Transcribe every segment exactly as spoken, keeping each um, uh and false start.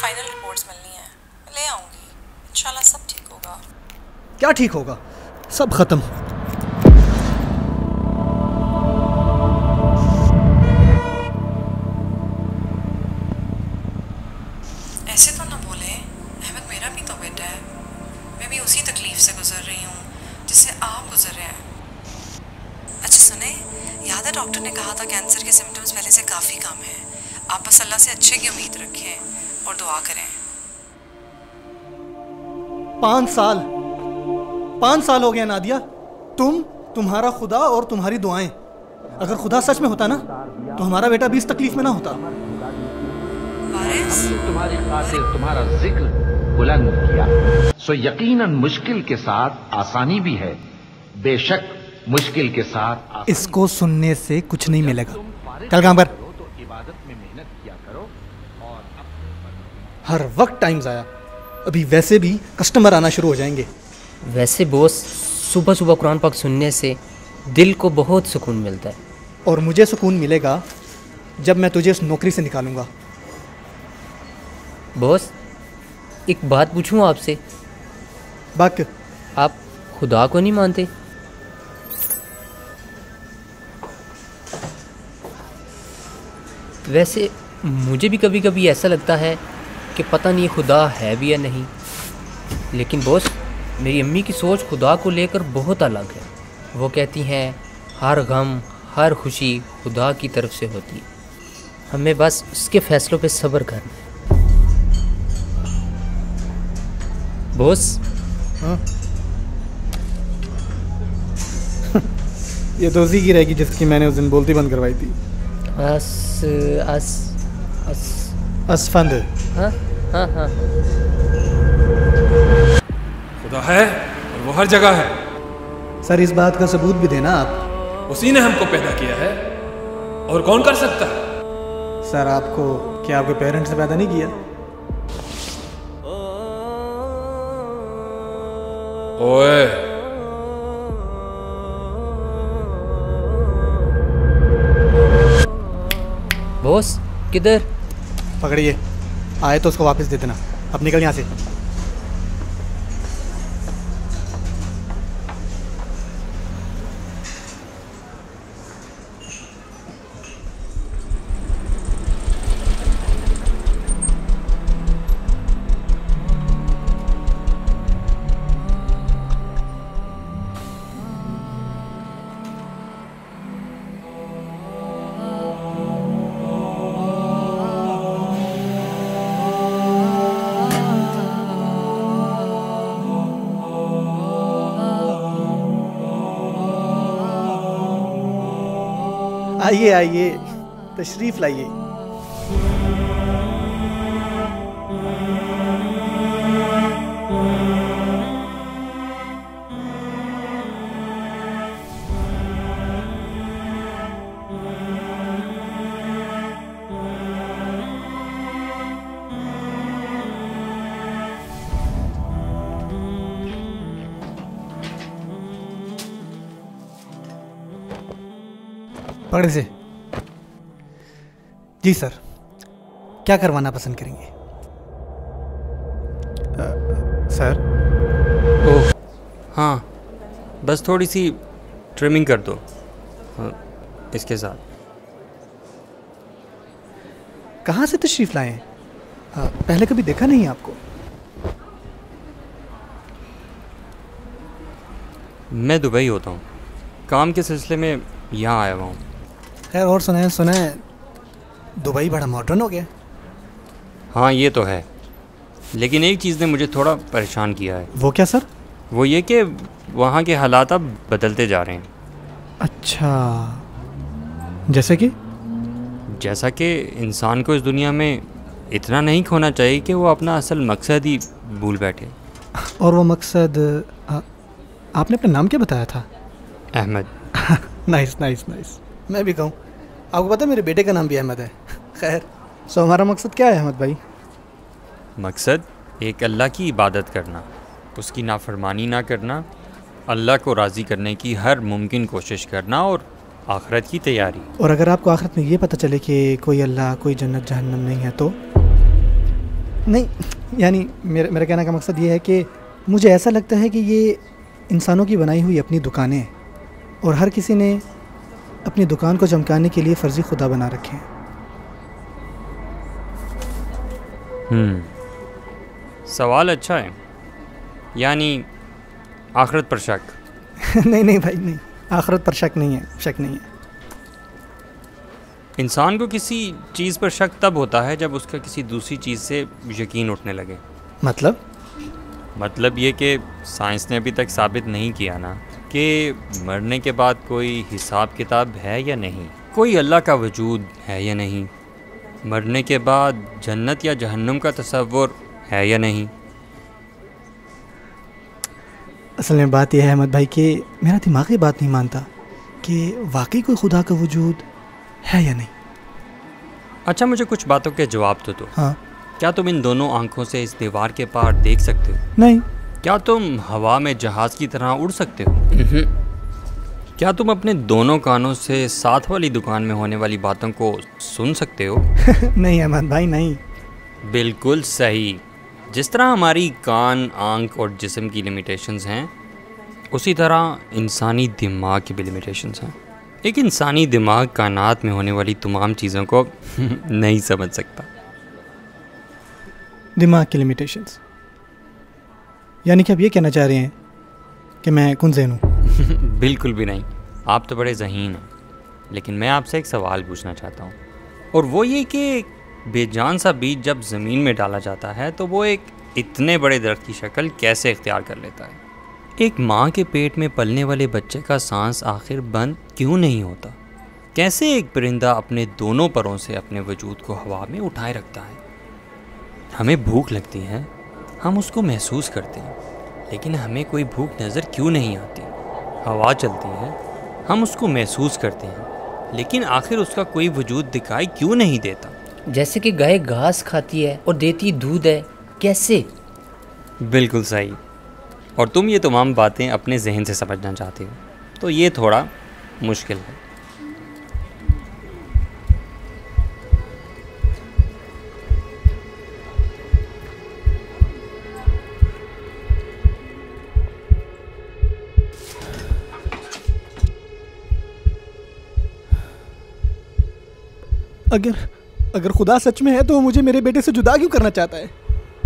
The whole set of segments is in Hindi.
फाइनल रिपोर्ट्स मिलनी है, ले आऊंगी। इंशाल्लाह सब ठीक होगा। क्या ठीक होगा? सब खत्म। ऐसे तो ना बोले, अहमद मेरा भी तो बेटा है। मैं भी उसी तकलीफ से गुजर रही हूँ जिससे आप गुजर रहे हैं। अच्छा सुने, याद है डॉक्टर ने कहा था कैंसर के सिम्टम्स पहले से काफ़ी कम हैं। आप बस अल्लाह से अच्छे की उम्मीद रखें और दुआ करें। पाँच साल पाँच साल हो गया नादिया। तुम, तुम्हारा खुदा और तुम्हारी दुआएं। अगर खुदा सच में होता ना तो हमारा बेटा भी इस तकलीफ में ना होता। वारिस, तुम्हारी खातिर तुम्हारा जिक्र बुलंद किया, सो यकीनन मुश्किल के साथ आसानी भी है। बेशक मुश्किल के साथ इसको सुनने से कुछ नहीं मिलेगा। कल काम कर। तो इबादत में मेहनत किया करो और हर वक्त टाइम ज़ाया। अभी वैसे भी कस्टमर आना शुरू हो जाएंगे। वैसे बॉस, सुबह सुबह कुरान पाक सुनने से दिल को बहुत सुकून मिलता है। और मुझे सुकून मिलेगा जब मैं तुझे इस नौकरी से निकालूंगा। बॉस, एक बात पूछूं आपसे? बाक, आप खुदा को नहीं मानते? वैसे मुझे भी कभी कभी ऐसा लगता है कि पता नहीं खुदा है भी या नहीं। लेकिन बॉस, मेरी अम्मी की सोच खुदा को लेकर बहुत अलग है। वो कहती हैं हर गम हर खुशी खुदा की तरफ से होती है, हमें बस उसके फैसलों पे सब्र करना है। बॉस, हाँ? ये दोस्ती की रहेगी जिसकी मैंने उस दिन बोलती बंद करवाई थी। अस अस अस असफंद। हाँ हाँ हाँ खुदा है और वो हर जगह है। सर, इस बात का सबूत भी देना आप। उसी ने हमको पैदा किया है, और कौन कर सकता है? सर, आपको क्या आपके पेरेंट्स ने पैदा नहीं किया? ओए, बॉस किधर? पकड़िए, आए तो उसको वापस दे देना। अब निकल यहाँ से। आइए आइए, तशरीफ लाइए। पकड़ से। जी सर, क्या करवाना पसंद करेंगे? आ, सर। ओह हाँ, बस थोड़ी सी ट्रिमिंग कर दो। हाँ, इसके साथ। कहाँ से तशरीफ़ लाए हैं? आ, पहले कभी देखा नहीं आपको। मैं दुबई होता हूँ, काम के सिलसिले में यहाँ आया हुआ हूँ। खैर, और सुने सुने दुबई बड़ा मॉडर्न हो गया। हाँ ये तो है, लेकिन एक चीज़ ने मुझे थोड़ा परेशान किया है। वो क्या सर? वो ये कि वहाँ के हालात अब बदलते जा रहे हैं। अच्छा, जैसे कि? जैसा कि इंसान को इस दुनिया में इतना नहीं खोना चाहिए कि वो अपना असल मकसद ही भूल बैठे। और वो मकसद आ, आपने अपना नाम क्या बताया था? अहमद। Nice nice nice. मैं भी कहूँ, आपको पता है मेरे बेटे का नाम भी अहमद है। खैर, सो हमारा मकसद क्या है अहमद भाई? मकसद एक अल्लाह की इबादत करना, उसकी नाफरमानी ना करना, अल्लाह को राज़ी करने की हर मुमकिन कोशिश करना और आखिरत की तैयारी। और अगर आपको आखिरत में ये पता चले कि कोई अल्लाह कोई जन्नत जहन्नम नहीं है तो? नहीं, यानी मेरे मेरे कहने का मकसद ये है कि मुझे ऐसा लगता है कि ये इंसानों की बनाई हुई अपनी दुकानें हैं और हर किसी ने अपनी दुकान को चमकाने के लिए फर्जी खुदा बना रखे हैं। हम्म सवाल अच्छा है, यानी आखिरत पर शक। नहीं नहीं भाई नहीं, आखिरत पर शक नहीं है, शक नहीं है। इंसान को किसी चीज़ पर शक तब होता है जब उसका किसी दूसरी चीज़ से यकीन उठने लगे। मतलब मतलब ये कि साइंस ने अभी तक साबित नहीं किया ना कि मरने के बाद कोई हिसाब किताब है या नहीं, कोई अल्लाह का वजूद है या नहीं, मरने के बाद जन्नत या जहन्नुम का तसव्वुर है या नहीं। असल में बात यह है अहमद भाई कि मेरा दिमाग ये बात नहीं मानता कि वाकई कोई खुदा का वजूद है या नहीं। अच्छा, मुझे कुछ बातों के जवाब तो दो। हाँ। क्या तुम इन दोनों आंखों से इस दीवार के पार देख सकते हो? नहीं। क्या तुम हवा में जहाज़ की तरह उड़ सकते हो? क्या तुम अपने दोनों कानों से साथ वाली दुकान में होने वाली बातों को सुन सकते हो? नहीं अहमद भाई नहीं। बिल्कुल सही। जिस तरह हमारी कान, आंख और जिस्म की लिमिटेशंस हैं, उसी तरह इंसानी दिमाग की भी लिमिटेशंस हैं। एक इंसानी दिमाग कायनात में होने वाली तमाम चीज़ों को नहीं समझ सकता। दिमाग की लिमिटेशंस, यानी कि आप ये कहना चाह रहे हैं कि मैं कुंज़ेन हूँ? बिल्कुल भी नहीं, आप तो बड़े ज़हीन हैं। लेकिन मैं आपसे एक सवाल पूछना चाहता हूँ, और वो ये कि बेजान सा बीज जब ज़मीन में डाला जाता है तो वो एक इतने बड़े दरख्त की शक्ल कैसे इख्तियार कर लेता है? एक माँ के पेट में पलने वाले बच्चे का सांस आखिर बंद क्यों नहीं होता? कैसे एक परिंदा अपने दोनों परों से अपने वजूद को हवा में उठाए रखता है? हमें भूख लगती है, हम उसको महसूस करते हैं, लेकिन हमें कोई भूख नज़र क्यों नहीं आती? हवा चलती है, हम उसको महसूस करते हैं, लेकिन आखिर उसका कोई वजूद दिखाई क्यों नहीं देता? जैसे कि गाय घास खाती है और देती दूध है, कैसे? बिल्कुल सही। और तुम ये तमाम बातें अपने जहन से समझना चाहते हो, तो ये थोड़ा मुश्किल है। अगर अगर खुदा सच में है तो वो मुझे मेरे बेटे से जुदा क्यों करना चाहता है?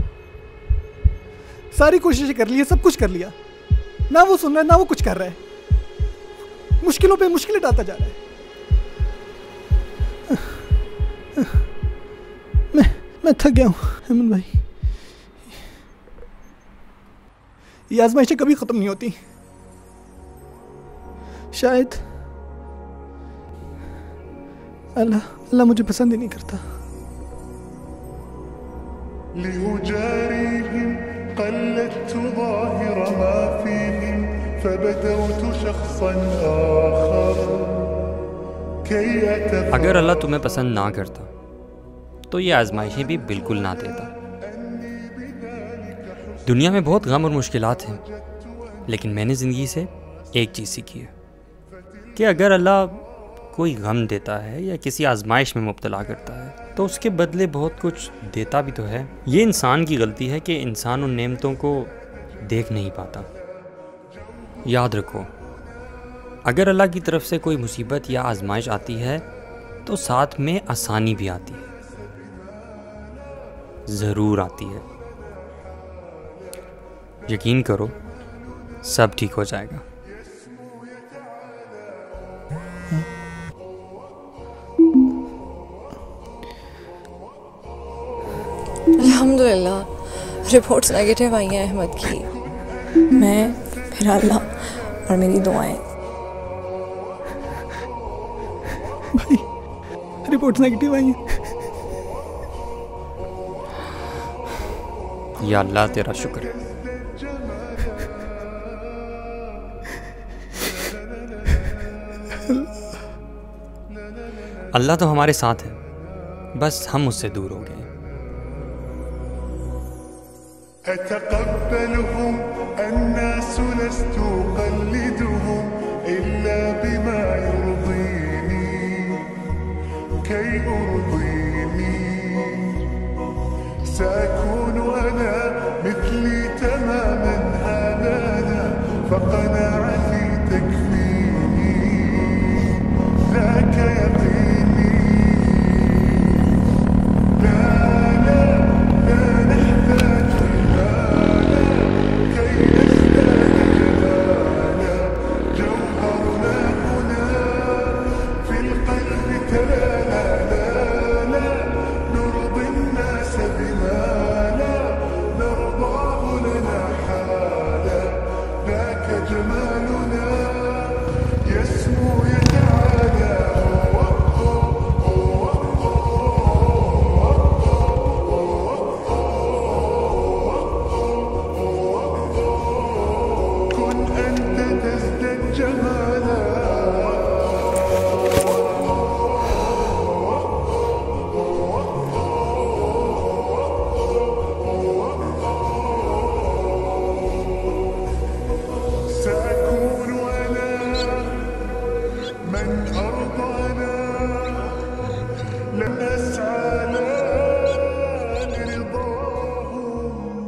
सारी कोशिशें कर ली है, सब कुछ कर लिया, ना वो सुन रहा है ना वो कुछ कर रहा है, मुश्किलों पे मुश्किलें डालता जा रहा है। मैं मैं थक गया हूँ अहमद भाई। ये आजमाइशें कभी खत्म नहीं होती। शायद अल्लाह अल्लाह मुझे पसंद ही नहीं करता। अगर अल्लाह तुम्हें पसंद ना करता तो ये आजमाइशें भी बिल्कुल ना देता। दुनिया में बहुत गम और मुश्किलात हैं, लेकिन मैंने ज़िंदगी से एक चीज़ सीखी है कि अगर अल्लाह कोई गम देता है या किसी आजमाइश में मुब्तला करता है तो उसके बदले बहुत कुछ देता भी तो है। ये इंसान की गलती है कि इंसान उन नेमतों को देख नहीं पाता। याद रखो, अगर अल्लाह की तरफ से कोई मुसीबत या आजमाइश आती है तो साथ में आसानी भी आती है, ज़रूर आती है। यकीन करो, सब ठीक हो जाएगा। अल्हम्दुलिल्लाह रिपोर्ट्स नेगेटिव आई हैं अहमद की। मैं, फिर अल्लाह और मेरी दुआएं। भाई रिपोर्ट्स नेगेटिव आई हैं। या अल्लाह तेरा शुक्र है। अल्लाह तो हमारे साथ है, बस हम उससे दूर हो गए। أتقبلهم الناس لست أقلدهم إلا بما يرضيني كي أرضيني سأكون من أرضانا لن نسعى لرضاهم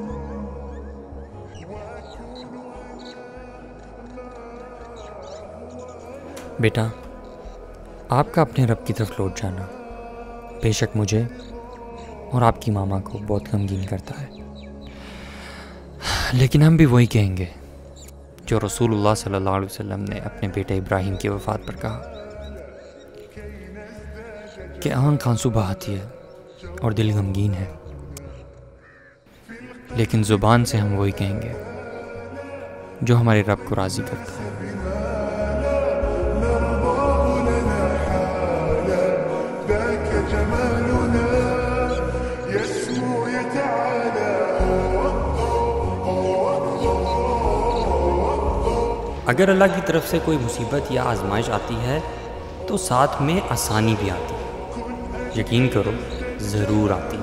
बेटा, आपका अपने रब की तरफ लौट जाना बेशक मुझे और आपकी मामा को बहुत गमगीन करता है, लेकिन हम भी वही कहेंगे जो रसूलुल्लाह सल्लल्लाहु अलैहि वसल्लम ने अपने बेटे इब्राहिम की वफ़ात पर कहा कि आंख आंसू बहाती है और दिल गमगीन है, लेकिन ज़ुबान से हम वही कहेंगे जो हमारे रब को राज़ी करता है। अगर अल्लाह की तरफ से कोई मुसीबत या आजमाइश आती है तो साथ में आसानी भी आती है। यकीन करो, ज़रूर आती है।